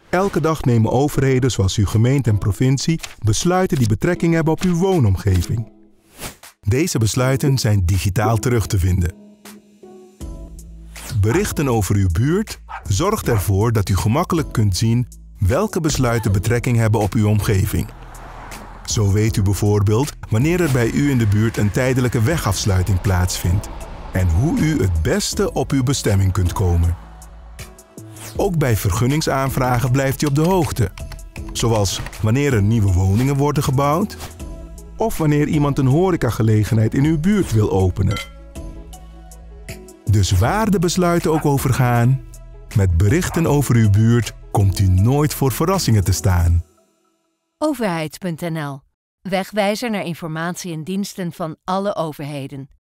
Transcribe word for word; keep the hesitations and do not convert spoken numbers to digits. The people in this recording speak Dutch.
Elke dag nemen overheden zoals uw gemeente en provincie besluiten die betrekking hebben op uw woonomgeving. Deze besluiten zijn digitaal terug te vinden. Berichten over uw buurt zorgt ervoor dat u gemakkelijk kunt zien welke besluiten betrekking hebben op uw omgeving. Zo weet u bijvoorbeeld wanneer er bij u in de buurt een tijdelijke wegafsluiting plaatsvindt en hoe u het beste op uw bestemming kunt komen. Ook bij vergunningsaanvragen blijft u op de hoogte, zoals wanneer er nieuwe woningen worden gebouwd of wanneer iemand een horecagelegenheid in uw buurt wil openen. Dus waar de besluiten ook over gaan, met berichten over uw buurt komt u nooit voor verrassingen te staan. Overheid punt n l. Wegwijzer naar informatie en diensten van alle overheden.